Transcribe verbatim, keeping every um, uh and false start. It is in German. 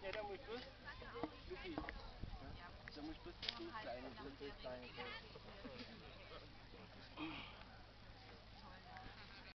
Era muito doce? Do que? Já muito doce, tudo, cara. Muito doce, cara.